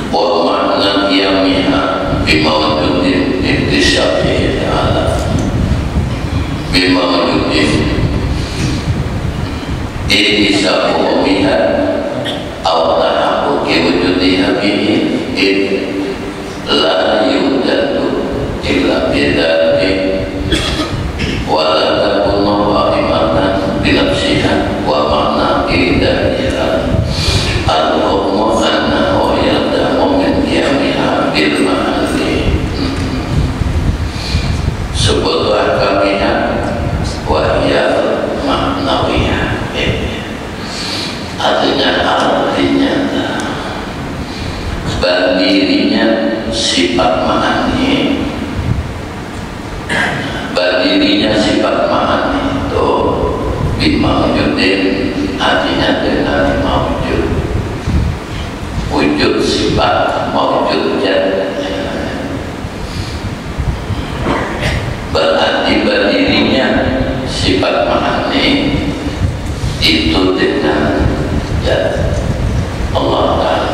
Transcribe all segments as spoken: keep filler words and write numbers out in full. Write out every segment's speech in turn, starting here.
wa makna qiyamiha bimawjudin intisyafihi ta'ala bimawjudin intisyafu biha aw tahaquqi wujudiha bihi in la yujadu illa bidati wa la takunu qa'imatan binafsiha wa makna idaniha al-hukmu annahu yadamu min qiyamiha bil ma'ali subutu ahkamiha wa hiya maknawiyah. Artinya artinya berdirinya sifat ma'ani, berdirinya sifat ma'ani itu bimawjudin, artinya dengan mawjud, wujud sifat mawjudnya, berarti berdirinya sifat ma'ani itu dengan ya Allah Ta'ala.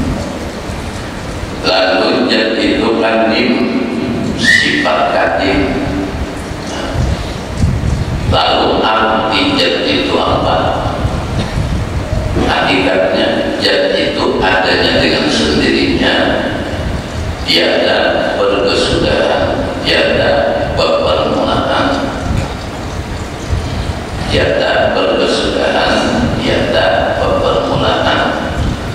Lalu jad itu kadim, sifat kadim. Lalu arti jad itu apa? Hakikatnya jad itu adanya dengan sendirinya, tiada berkesudahan, tiada permulaan, tiada berkesudahan, tiada permulaan,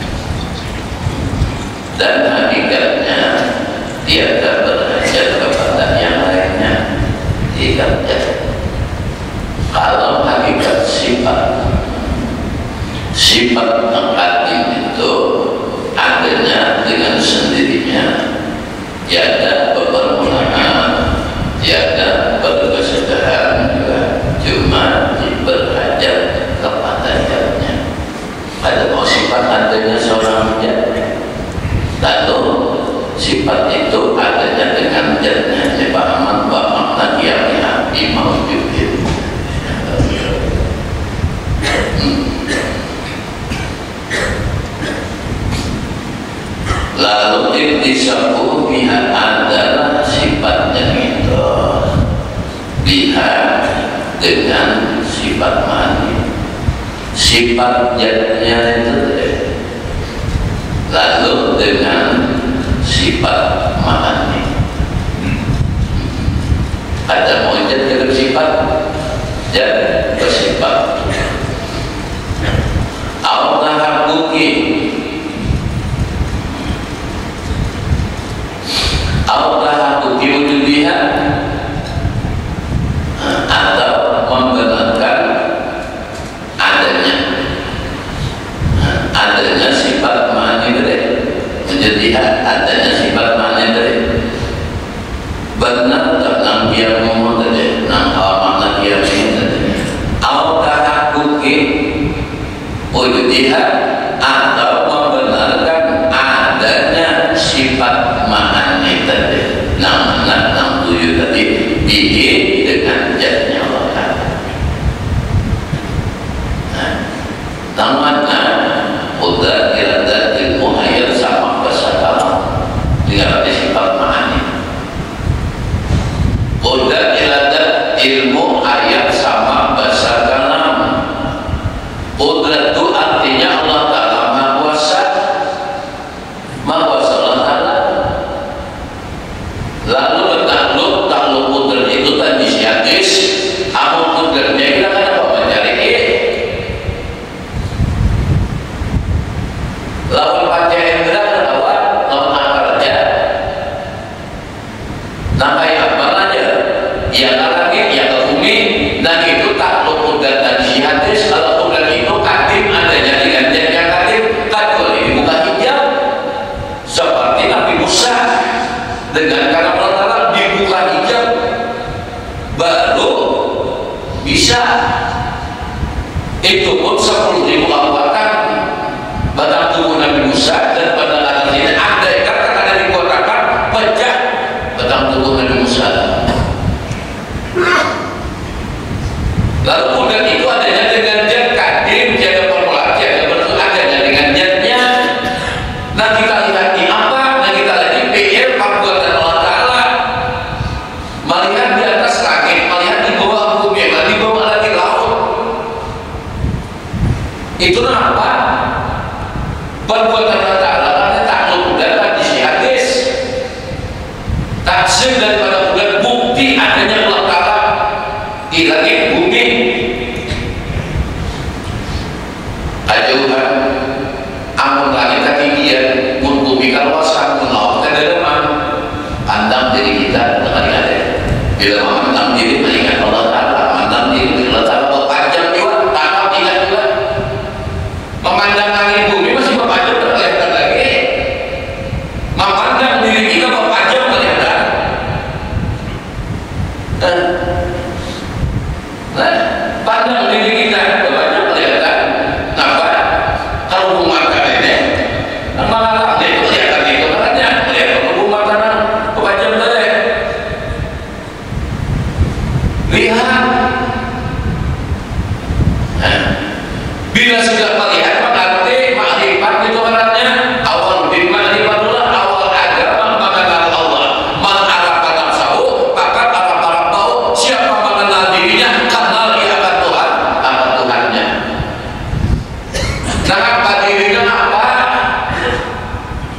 dan hakikatnya tiada berhajat kepada yang lainnya. Hakikatnya, kalau hakikat sifat sifat qadim itu adanya dengan sendirinya, tiada permulaan, tiada berkesudahan, juga cuma berhajat kepada jatnya. Ada mau sifat adanya seorang jat, lalu sifat itu adanya dengan jatnya. Pahaman wa makna qiyamiha bimawjudin. Lalu intisafu biha adalah sifatnya itu biha dengan sifat ma'ani, sifat jatnya itu, lalu dengan sifat ma'ani. Ada mujad dengan sifat jat bersifat Allah hakuki Allah hakuki wujudiha, atau membenarkan adanya adanya sifat ma'ani dari menjadi adanya sifat ma'ani dari benar tentang dia ngomong tadi nang makna dia tadi au tahakuki wujudiha, atau membenarkan adanya sifat ma'ani tadi nang nang nang tujuh tadi bihi dengan jatnya Allah. Namanya udah kira-kira ilmu hayat sama kesadaran dengan sifat ma'ani. Udah kira-kira ilmu ayat sama bahasa kalam. Udah itu artinya Allah Ta'ala Maha Kuasa, Maha Kuasa Allah Ta'ala. Lalu bertakluk, takluk udah itu tadi siatis, amun udahnya kita kan apa mencari ini. Lawan panca indra lawan lawan akarnya. Namanya apa aja? Ya langit, ya ke bumi, dan itu takluk udah dan siatis. Kalau udah itu kadim adanya dengan jadinya kadim, kadul ini bukan hijab. Seperti Nabi Musa dengan karena Allah Ta'ala dibuka hijab, baru bisa. Itu pun sepuluh ribu kekuatan batang tubuh Nabi Musa, dan pada saat ini ada kata ada dikatakan pecah batang tubuh Nabi Musa. Lalu kemudian itu adanya dengan jad kadim, jad permulaan, jad bentuk adanya dengan jadnya. Nah kita lihat di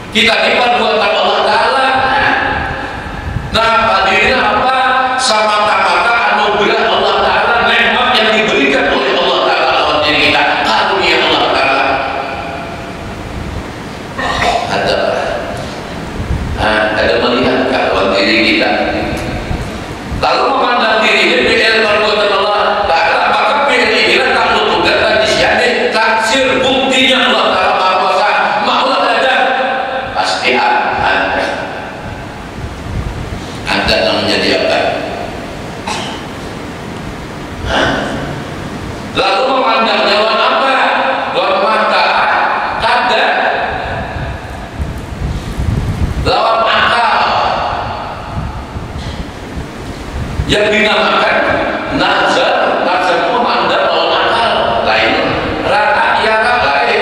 Kita ini perbuatan Allah Ta'ala. Nah, hadirin apa? Semata-mata anugerah Allah Ta'ala, nikmat yang diberikan oleh Allah Ta'ala lewat diri kita, karunia Allah Ta'ala. Ada nah, ada melihat lewat diri kita, lalu memandang diri ini dengan perbuatan Allah Ta'ala, maka fi'il inilah takluk dan disyani taksir buktinya Allah Ta'ala Maha Kuasa, Maha ada, pasti ada, ada yang menyediakan. Nah, lalu memandang lawan apa? Lawan mata, kada, lawan akal, yang dinamakan nazar. Nazar itu memandang lawan akal lain, rata iara lain.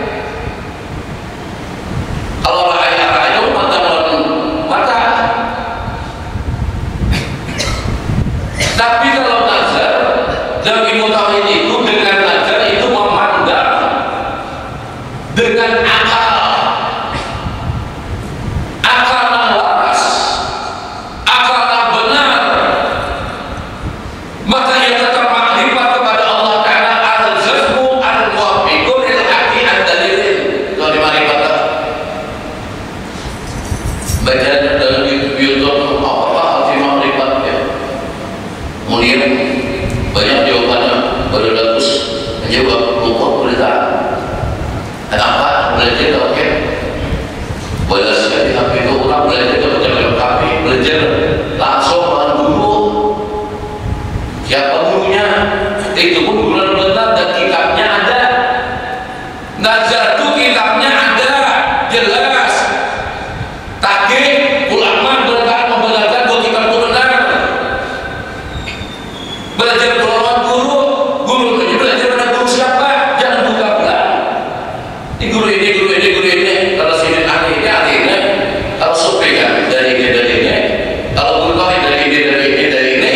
Kalau rata iara itu memandang lawan mata. Tapi kalau nazar dan ilmu tauhid itu, dengan nazar itu memandang dengan akal, akal yang waras, akal yang benar, maka ia tetap makrifat kepada Allah Ta'ala. Al-Jazmu al-Muwafiqun il-Haqi ad-Dalilin. Kalau di makrifat baca dalam YouTube apa arti makrifat ya, kemudian banyak jawabannya, beratus menjawab lupa berita. Kenapa? Belajar oke, boleh sekali H P itu orang belajar ke belajar H P, belajar langsung dengan guru. Siapa gurunya? Itu pun guru yang benar dan kitabnya ada. Nazar itu kitabnya ada, jelas. Takik ulama berkata membenarkan bahwa kitab itu benar. Belajar lawan guru, guru ini belajar pada guru siapa? Jangan buka belah. Ini guru ini, guru ini, guru ini. Kalau sini ahli ini, ahli ini. Kalau sufi kan dari ini, dari ini. Kalau guru kami dari ini, dari ini, dari ini.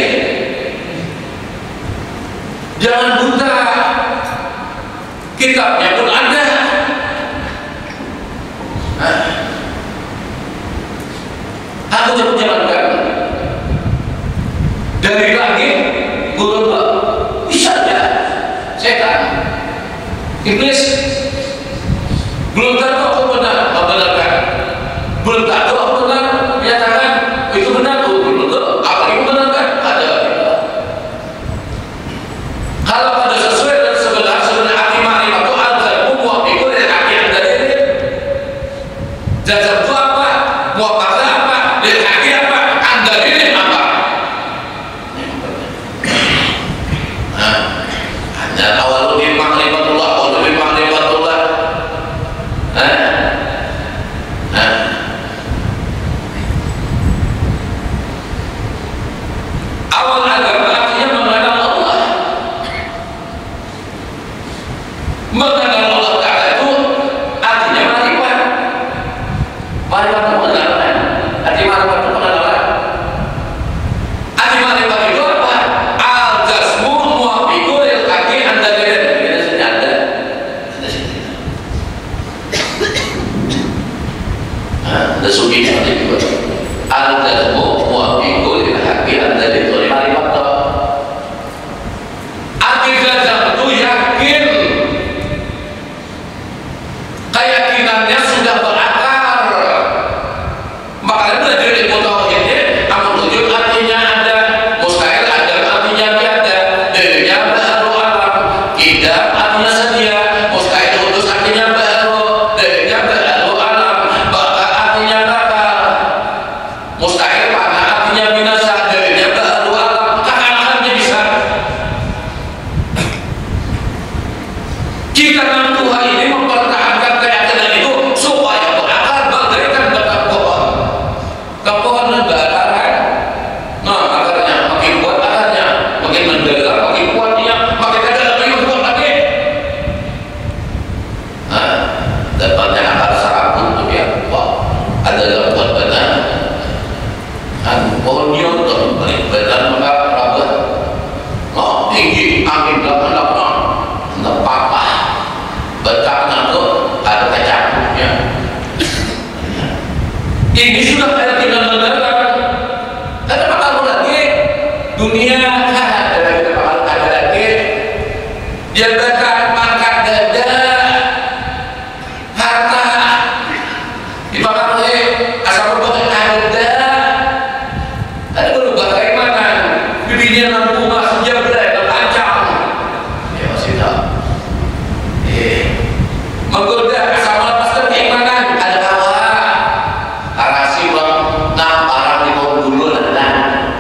Jangan buta. Kitabnya pun ada. Hah? Aku coba jalankan dari langit. Guru bisa aja setan iblis belum tentu aku benar membenarkan, belum tentu aku benar menyatakan itu benar, belum tentu apa yang membenarkan. Ada kalau ada sesuai dan sebenar sebenarnya hati makrifat itu al-Jazmu muwafiqun il-Haqi ad-Dalilin. Jazam itu apa? Muwafiqnya apa? Il-Haqi apa? Ad-Dalilin apa? Dan awal lebih makrifatullah, awal lebih makrifatullah. Hah? Hah? Awal agama artinya mengenal Allah. Mengenal Allah Ta'ala itu artinya makrifat. Makrifat itu pengenalan. Arti makrifat itu pengenalan. Arti makrifat itu apa? Al-Jazmu muwafiqun il-Haqi ad-Dalilin. Kita sini ada. Ada sini. Ada sugi seperti itu. Al-Jazmu muwafiqun il-Haqi ad-Dalilin. Itu makrifat itu. Arti jazam itu yakin. Keyakinannya sudah berakar. Makanya belajar ilmu tauhid ini, amal wujud artinya ada, mustahil ada artinya tiada, dirinya baru alam, tidak artinya sedia, mustahil putus artinya baru, dirinya baru alam, baka artinya bakal, mustahil panah artinya binasa, dirinya baru Ini sudah kayak tinggal negara. Ada bakal lagi dunia ada kita bakal ada lagi jabatan pangkat gajah harta dibakar oleh asal berbagai ada ada berubah bagaimana bibinya lampu mas jabret terpancang ya masih tahu eh menggoda asal lepas keimanan ada hawa arasi bang nah parang di bawah dulu lah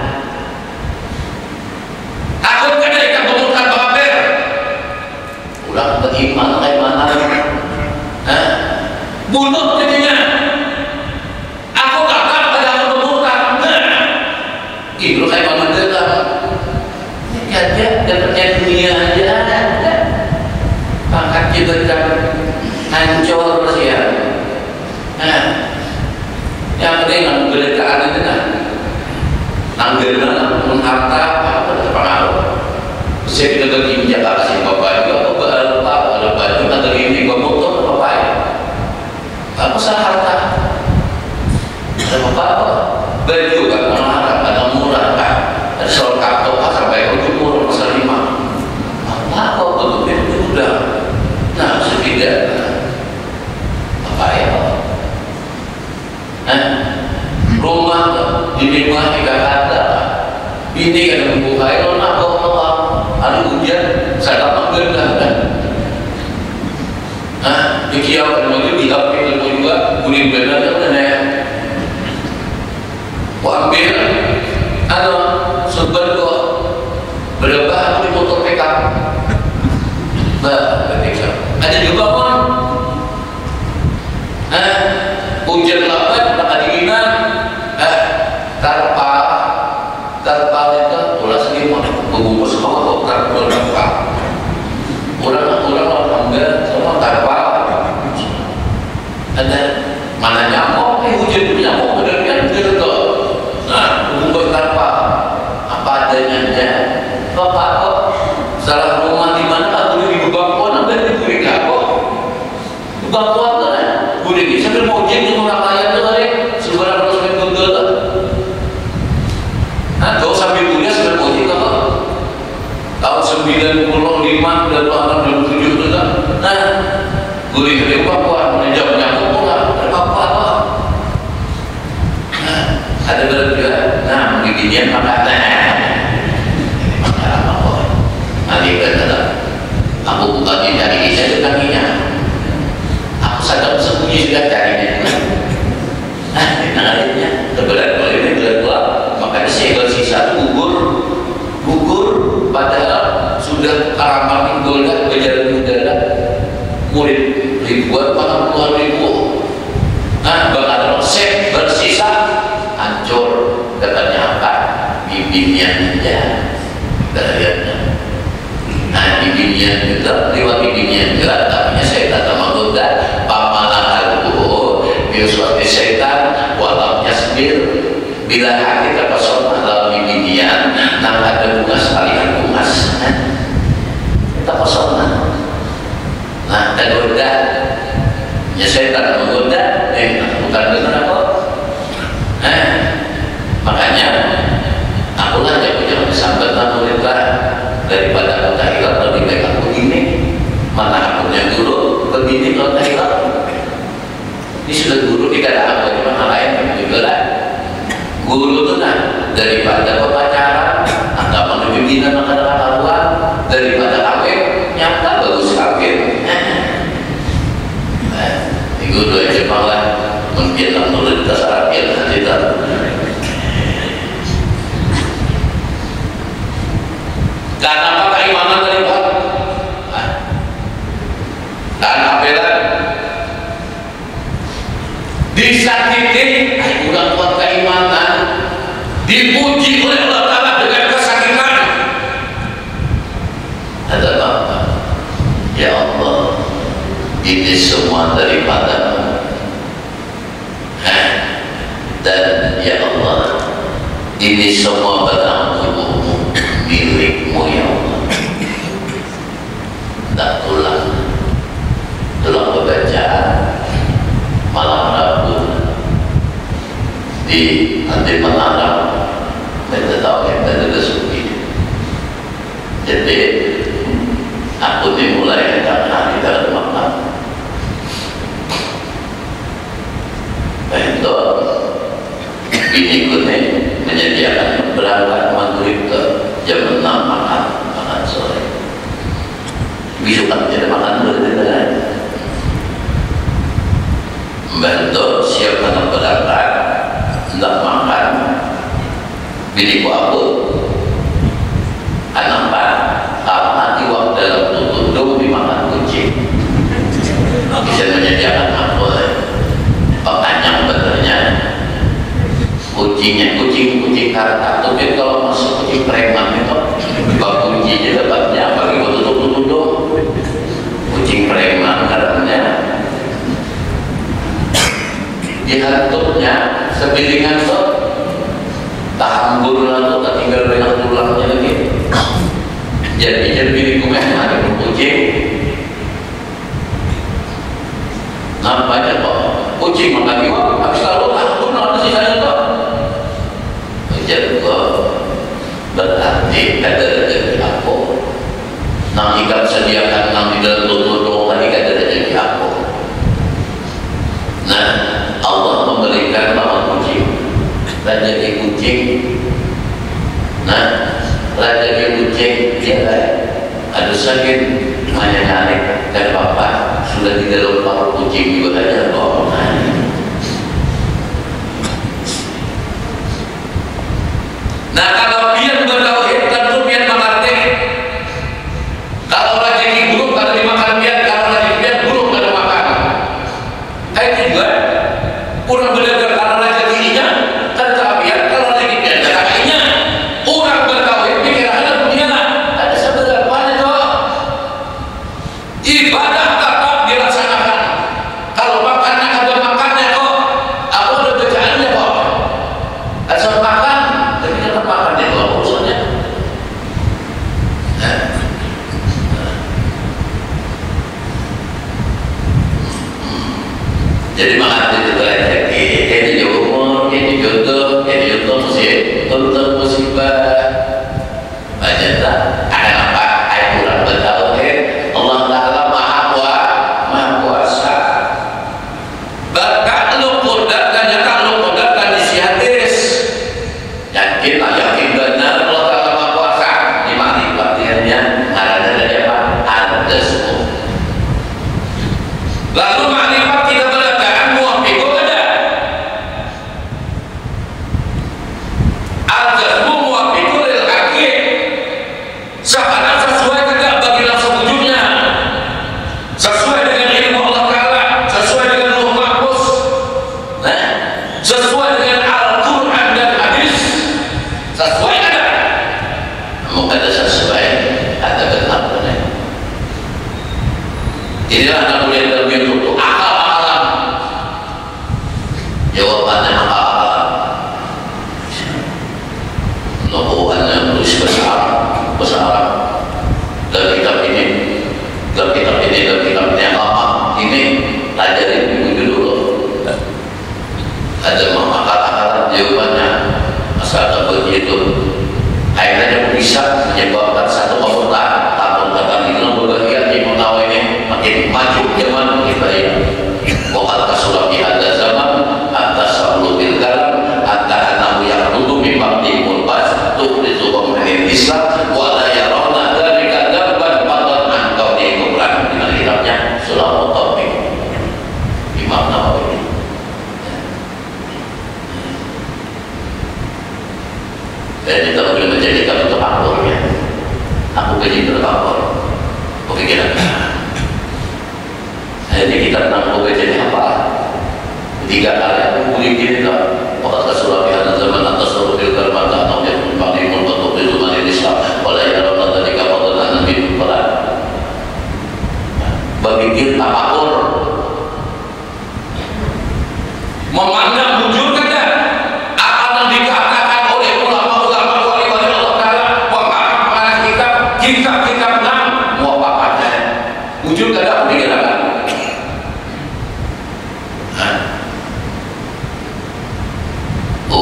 takut kan ikan pemurkan baper udah beriman kayak mana hah bunuh jadinya aku kakak pada aku pemurkan nah itu kayak mana dekat ini aja dapatnya dunia aja pangkat kita kan hancur sih ya nah yang penting nggak belekaan itu kan anggaran pun harta apa terpengaruh saya kita lagi menjaga si bapak juga aku berapa ada baju ada ini gua motor apa ya aku salah harta ada apa baju kan mahal ada murah kan ada soal kartu pasar baik itu murah pasar lima apa apa betul itu udah nah setidaknya apa ya Hah? Rumah di rumah tidak ada ini kan membuka itu nak bawa ada hujan saya tak ambil dah kan Hah? Dikiau kan mungkin diambil juga kuning benar kan ya aku ambil ada sebentar kok berapa aku di motor pick up bah ketika ada juga pun Hah? Hujan lebat tak kedinginan eh tanpa tanpa itu ulah sendiri mau membungkus semua kok tanpa tanpa orang orang orang enggak semua tanpa ada mana nyamuk eh hujan nyamuk benar kan gitu nah membungkus tanpa apa adanya aja bapak kok salah rumah di mana aku di bangkuan ada di kuring kok bangkuan kan kuring ini sambil mau jadi orang lain tuh kali sebenarnya harus menggundul nah kau sambil punya sambil mau jadi apa tahun sembilan puluh lima dan tahun dua puluh tujuh itu kan nah kuring ini bangkuan menjawab nyamuk kok nggak ada apa-apa nah ada berarti nah beginian makanya makanya apa nanti benar aku bukan dari saya sebenarnya aku sadar sembunyi sudah carinya nah dengarnya kebetulan kalau ini bulan dua makanya segel sisa itu gugur gugur padahal sudah karaman golda berjalan udara murid ribuan pada puluhan ribu nah bakal sek bersisa hancur katanya apa bibirnya aja darinya nah bibirnya juga lewat bibirnya juga tapi saya tak menggoda pamalah itu bioswati setan walamnya sendiri bila hati terpesona dalam bibirnya nah ada bunga sekalian bunga kita pesona nah tergoda ya setan menggoda eh bukan benar apa eh makanya akulah yang punya sampai pemerintah daripada aku tahilal lebih baik aku ini mana akunya guru begini kalau tahilal ini sudah guru tidak ada apa cuma hal lain juga lah guru itu nah daripada pepacaran agama lebih bina maka ada karuan daripada kawin nyata bagus kawin nah ini guru aja malah membiarkan murid dasar biar kita karena apa keimanan dari Tuhan dan apelan disakiti udah kuat keimanan dipuji oleh Allah Ta'ala dengan kesakitan ada apa ya Allah ini semua daripada dan ya Allah ini semua barang tubuhmu milikmu ya Allah tak tulang tulang pembacaan malam Rabu di nanti menanam dan tahu yang ada rezeki. Jadi aku dimulai karena kita ada makan. Itu bini gue menyediakan berangkat maghrib ke jam enam makan makan sore. Besok kan tidak makan berbeda. Bentuk siapkan berangkat tidak makan. Bini ku aku anak pak karena di waktu dalam tutup dimakan kucing. Bisa menyediakan apa? Pekanyang benernya kucingnya kucing kucing karena tapi kalau masuk kucing preman itu bak kuncinya dapatnya bagi waktu tutup tutup kucing preman karena dihantuknya sebilingan tuh tahan bulan tuh tak tinggal banyak tulangnya lagi. Jadi jadi bini kumeh ada kucing nampaknya kok kucing makan iwak habis kalau tahun ada sisanya kok jadi kok berarti ada rezeki aku nang ikan sediakan nang di dalam tutup tadi ada rezeki aku. Nah Allah memberikan lawan kucing rezeki kucing. Nah rezeki kucing dia ada sakit menyanarik dan bapak sudah di dalam paru kucing juga ada kok. Nah kalau biar bertauhid tentu biar mengerti kalau rezeki buruk kalau dimakan biar kalau rezeki biar buruk kalau makan. Kayak itu juga kurang belajar kalau rezekinya kan biar kalau rezeki biar rezekinya orang bertauhid pikirannya dunia ada seberapa itu ibadah tetap dilaksanakan. Kalau makannya ada makannya kok aku ada bacaannya kok asal makan tapi tetap makannya kok urusannya. Nah. Jadi makan itu rezeki ini di umur ini jodoh ini jodoh musibah untuk musibah banyak tak ada apa ada kurang bertauhid. Allah Ta'ala maha kuasa maha kuasa bahkan lu kodat dan nyata lu kodat dan isi hadis yakin lah yakin benar Allah Ta'ala maha kuasa di mana artinya ada dari apa ada semua. Lalu makrifat kita berkata muwafiqun ada al-jazmu muwafiqun lil haqqi sekarang sesuai tidak bagi langsung wujudnya sesuai dengan ilmu Allah Ta'ala sesuai dengan Lauh Mahfuz nah, sesuai dengan Al-Quran dan hadis sesuai ada mau ada sesuai ada benar-benar inilah namanya dalam itu akal-akalan jawabannya akal-akalan nubuhannya tulis besar besar dalam kitab ini dalam kitab ini dalam kitab ini yang lama ini pelajari buku dulu ada akal-akalan jawabannya asal begitu akhirnya bisa menyebabkan satu komentar tahun tahun ini berbahagia di mengawal ini makin maju zaman makin baik. Wakal kasurabi ada zaman atas sablubil kalam antara anahu yang dulu memang dimulbas tuh disuruh mengenai Islam wala yarona dari kadaban paton angkau di Quran dengan hilangnya Sulawat Topik Imam Nawawi. Dan kita boleh menjadikan untuk akurnya. Aku pengen berkabur pemikiran. Jadi kita tentang jadi apa? Tiga kali aku boleh gini tak? Waktu Rasulullah ada zaman atas Rasulul Karim atau yang membagi membentuk kehidupan Islam. Oleh yang orang tadi kapal dan Nabi Muhammad. Bagi kita akur, memandang wujud kita akan yang dikatakan oleh ulama-ulama wali-wali Allah Ta'ala pengarang kita kita kita menang mau apa-apanya wujud ada pemikiran.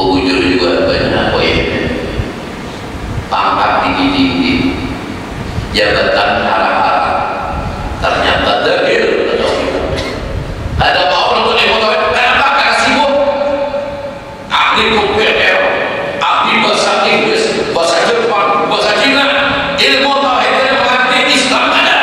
bujur juga banyak poinnya. Pangkat tinggi-tinggi, jabatan harap-harap, ternyata dagil. Ada mau untuk ekonomi, kenapa? Karena sibuk. Ahli komputer, ahli bahasa Inggris, bahasa Jepang, bahasa Cina, ilmu tauhidnya mengerti Islam ada.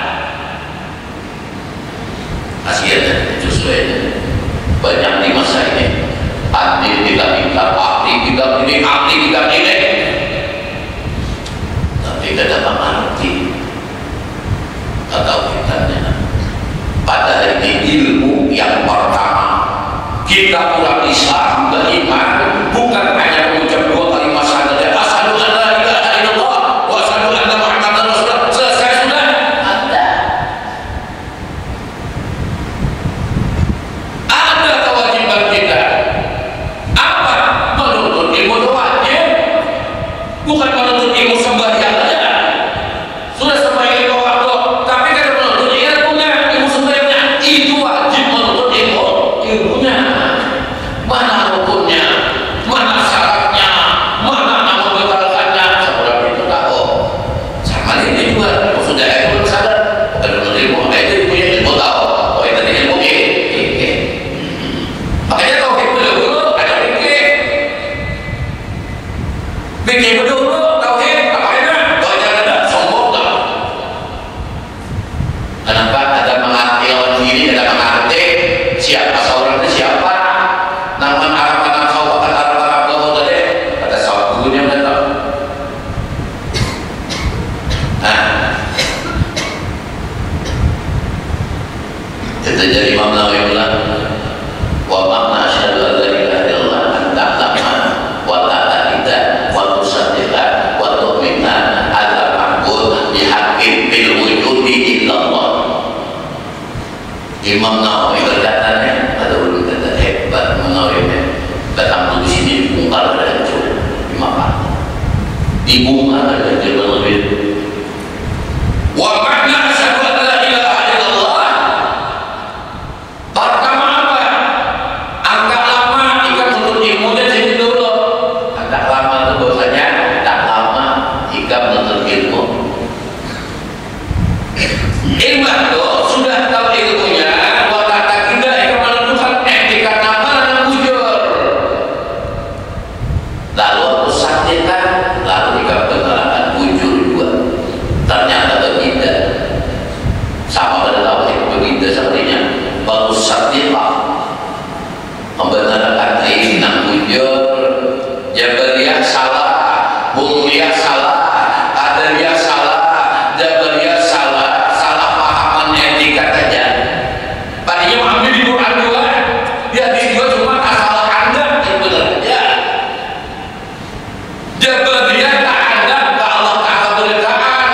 Kasihan justru ini banyak di masa ini. Ahli tidak pintar, ahli tidak ini, ahli tidak ini. Tapi tidak mengerti tauhidnya. Padahal ini ilmu yang pertama. Kita umat Islam beriman bukan hanya mengucap dua kalimat syahadat, asyhadu an la ilaha illallah wa asyhadu anna muhammadar rasulullah, selesai sudah. Ada ada kewajiban kita. Apa? Menuntut ilmu itu wajib, bukan menuntut ilmu sembahyang saja. Sudah sembahyang lima waktu, tapi kan menuntut ilmunya, ilmu sembahyangnya itu wajib menuntut ilmu ilmunya. Mana hukumnya, mana syaratnya, mana nama membatalkannya, seorang itu tahu. Sama ini juga, kalau sudah ilmu sadar, bukan ilmu ilmu, itu punya ilmu tahu. Oh itu ilmu ini, makanya tauhid dulu, ada fikih, fikih dulu, tauhid, apa itu? Tauhid ada, sombong tak? Kenapa ada mengerti lawan diri, ada mengerti siapa seorang itu siapa? Nama Arab Arab kau kata Arab Arab kau tadi kata sahabat gurunya betul. Nah, itu jadi Imam Nawawi bilang, wa makna asyhadu an la ilaha illallah an ta'lama wa ta'laida wa tusaddiqa wa tu'mina ala ma'bud bihaqqin bil wujudi illallah. Imam Nawawi berkatanya ada ulun kata hebat mengawinya datang di sini dibongkar dan hancur lima kali dibongkar dan hancur lebih. Wa makna asyhadu an la ilaha illallah pertama apa? Agak lama ikan menuntut ilmunya jadi dulu. Agak lama itu bahasanya agak lama ikan menuntut ilmu. Ilmu itu sudah tahu ilmunya. Lalu usahkan, lalu dikatakan bujur juga. Ternyata berbeda. Sama pada tauhid berbeda sepertinya. Bagus sadaqah, membenarkan ini nak bujur. Jabariyah salah, Bumbiyah salah, Qadariyah salah, Jabariyah salah, salah pahaman etika saja. Tadinya mengambil di Quran juga, dia di juga cuma asal anda itu benar saja. Jabariyah tak ada ke Allah Ta'ala beritaan.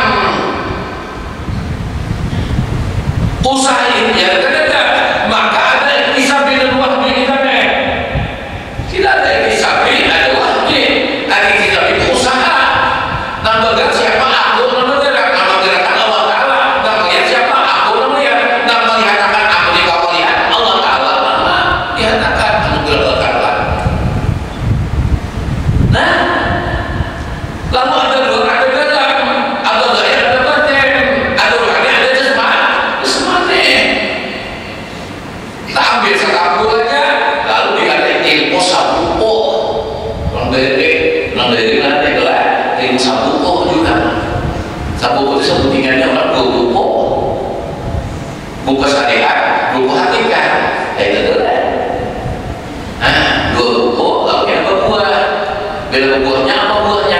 Usahain ya kan ada, maka ada ikhtisabi dan wahdi kita nih. Tidak ada ikhtisabi, ada wahdi. Ada ikhtisabi itu usaha. Namanya siapa aku, namanya nama gerakan Allah Ta'ala. Namanya siapa aku, namanya nama melihatkan aku di kau lihat Allah Ta'ala. Nama dihatakan anugerah Allah. Nah, lalu ada dua, ada dalam, ada zahir, ada batin, ada rohani, ada jasmani, jasmani. Kita ambil satu aja, lalu dikatakan ilmu sabuko, orang dari, orang dari nanti adalah ilmu sabuko juga. Sabuko itu sebutingannya orang dua buku, buku syariat, buku hakikat, itu adalah. Nah, dua buku, lalu yang berbuah, bila buahnya apa buahnya?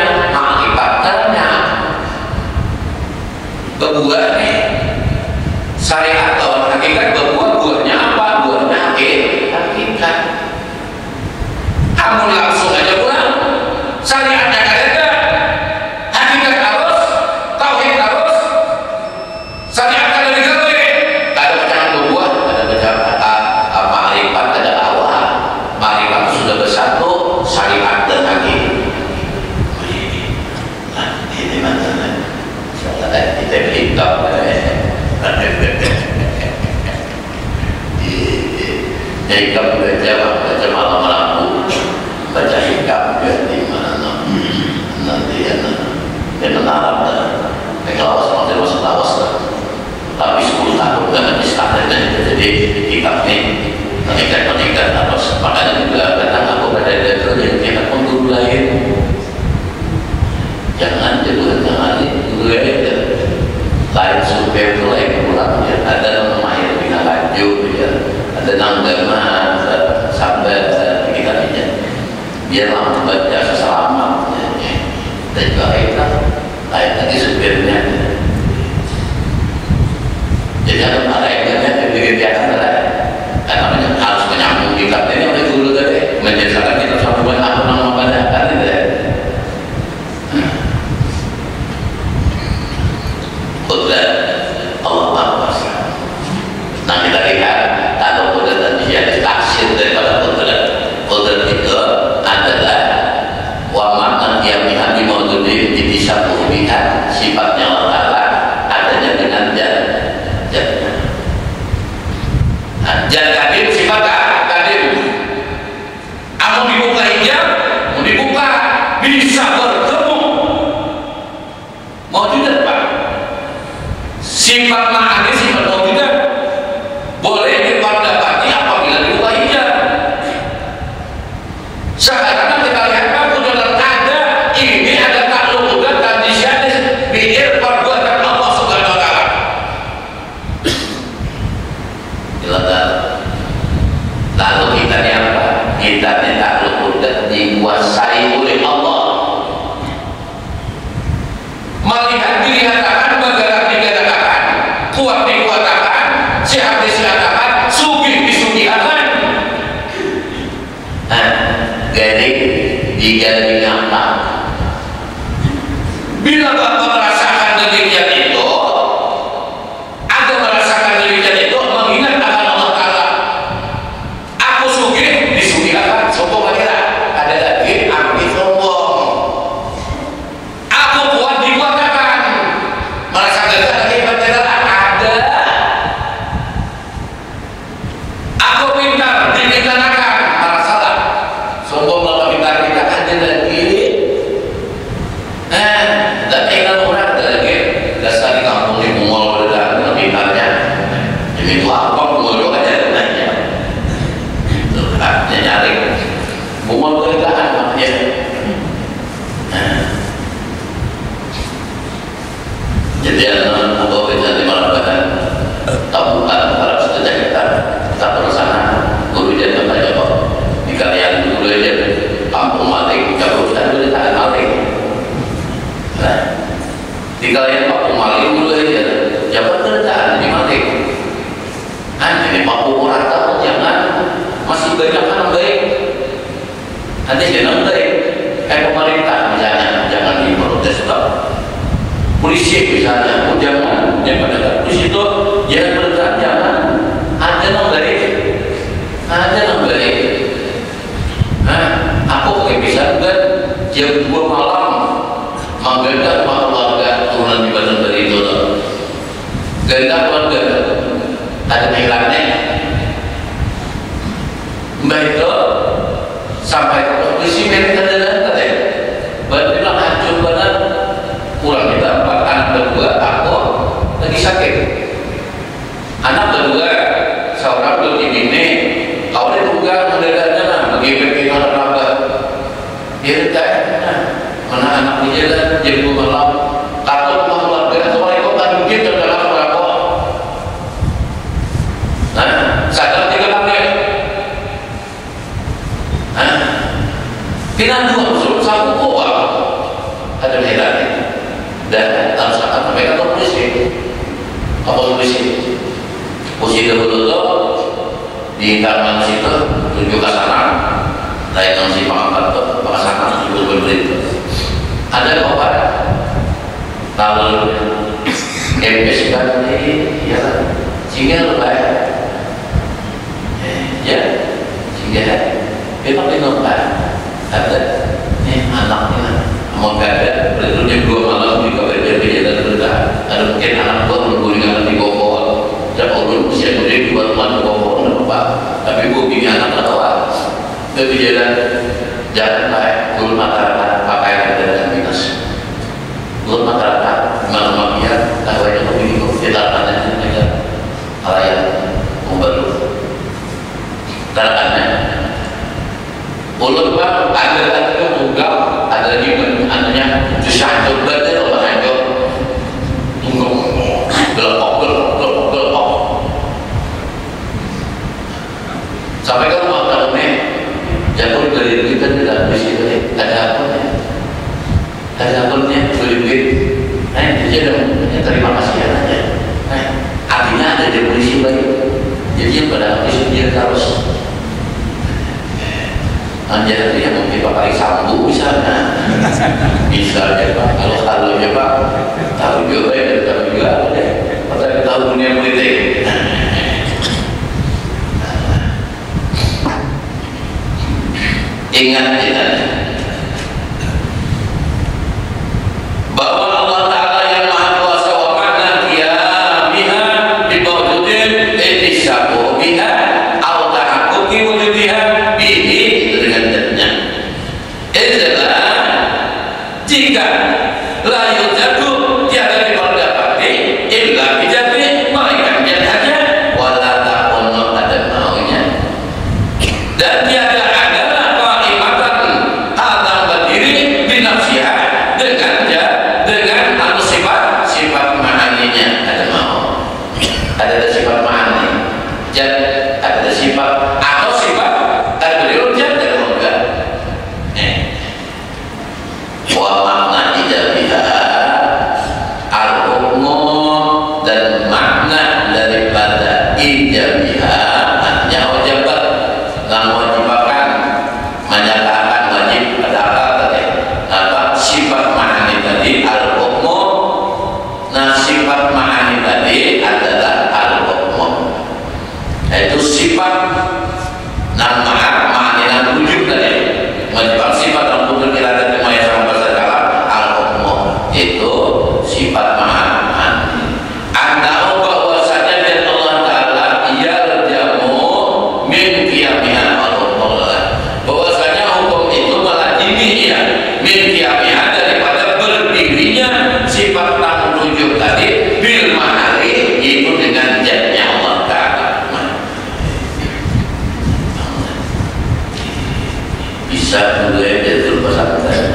Berbuah nih syariat atau hakikat berbuah, buahnya apa? Buahnya hakikat. Kamu langsung aja pulang, syariatnya ada, hakikat harus, tauhid harus, syariat ada di gawe. Ada macam berbuah, ada macam apa ma'rifat, ada awal. Ma'rifat sudah bersatu, syariat dan hakikat. Nah, ini masalahnya. Kita berhitam Hikam baca baca malam lampu baca meningkat-meningkat terus. Makanya juga kadang aku pada daerah yang kita pun guru lain jangan jadi jangan guru aja lain supaya itu lain pulang ya. Ada nama yang lebih lanjut ya, ada nama sampai kita aja biar lambat jasa selamat ya. Dan juga kita lain lagi supirnya. Jadi ada malaikatnya yang biasa lah. Karena harus menyambung kitab ini oleh guru tadi menjelaskan kita sambungan aku nama pada kan itu ya. Qudrat Allah Maha. Nah kita lihat kalau qudrat dan dia taksir daripada qudrat. Qudrat itu adalah wa ma'an yang bihami mawjudin ditisabbuh biha, sifatnya Allah Ta'ala adanya dengan jad jad jad kadim sifat kadim. Mau dibuka hijab, mau dibuka bisa bertemu mawjudat Pak. Sifat ma'ani sifat mawjudat boleh diperdapati apabila dibuka hijab. Sekarang kita lihat aku dalam ada ini ada takluk dan tradisionalis biir perbuatan Allah Subhanahu wa taala. Lalu kita ni apa? Kita ni takluk dan dikuasai oleh Allah. Melihat dikatakan, bergerak dikatakan, kuat dikuatakan, sehat disehatakan, sugih disugihakan. Nah, jadi digali apa? Bila Bapak merasakan demikian itu, atau merasakan demikian itu, mengingat akan Allah Ta'ala. Aku sugih disugihakan, sombong lagi lah. Ada lagi aku sombong. Aku kuat dikuatakan, merasakan lagi berjalan ada. Aku pintar dipintarakan, merasakan sombong kalau pintar kita ada lagi. Eh, tak tinggal orang ada lagi. Dasar di kampung di Bungol berada pintarnya. Jadi itu apa Bungol aja nanya. Tuh, dia nyari Bungol berada makanya. Jadi anak aku bisa dimarakan tabukan para peserta kita kita bersama guru dan bapak jawab di kalian guru aja kampung malik jauh dan boleh tahan malik. Nah, di kalian kampung malik guru aja jawab tertahan di malik. Hanya ini mampu rata jangan masih banyak kan baik. Nanti jangan baik. Kayak pemerintah misalnya jangan diprotes pak. Polisi misalnya, oh jangan, jangan pada polisi itu jangan bergerak, jangan ada yang baik, ada yang baik. Nah, aku kayak bisa kan jam dua malam menggeledah rumah keluarga turunan di Bandung dari itu loh. Geledah keluarga ada hilangnya. Mbak itu sampai ke polisi mereka ada katanya, berarti bilang hancur badan. Pulang kita empat anak berdua, aku lagi sakit. Anak berdua, seorang belum ini, kau dia buka mendadaknya lah, bagi bagi orang rabat. Dia ditanya, mana anak di jalan, jam dua malam, takut mau keluarga, Assalamualaikum, tak mungkin terdalam berapa. Nah, sadar tiga kali. Nah, kita dua suruh satu kuat, ada herannya. Dan harus akan mereka ke polisi. Apa polisi? Polisi dahulu itu di taman situ tujuh ke sana, naik nasi pangkat ke sana tujuh berbeda. Ada kabar, lalu M P S kan ini ya sehingga lebay, ya sehingga memang memang ada ini anaknya. Mau ada berarti dua malam di kawasan berjalan berjalan ada mungkin anak gua menggulingkan di bawah dan orang usia muda di bawah teman bawah apa tapi gua bini anak lewat berjalan jalan baik gul masyarakat pakai dengan minus gul masyarakat malam dia tahunya begini kok kita tanya mereka halayak membaru dari duit kan tidak di situ ya. Ada akunnya, ada akunnya beli duit. Nah, dia dong, ya, terima kasih aja. Nah, artinya ada di polisi baik. Jadi yang pada polisi dia harus anjir itu yang mungkin Pak Kali Sambu misalnya, misalnya Pak. Kalau kalau ya Pak, tahu juga ya, tahu juga apa deh. Atau tahu dunia politik. Ingat kita bahwa Allah Ta'ala yang Maha Kuasa wa ma'na qiyamiha bi mawjudin itisyabu biha au tahaqquqi wujudiha bihi dengan jadinya adalah jika la yujadu tiada didapati illa bijadi melainkan dia saja wala takunu ada maunya dan tiada bisa dulu ya jadi pasang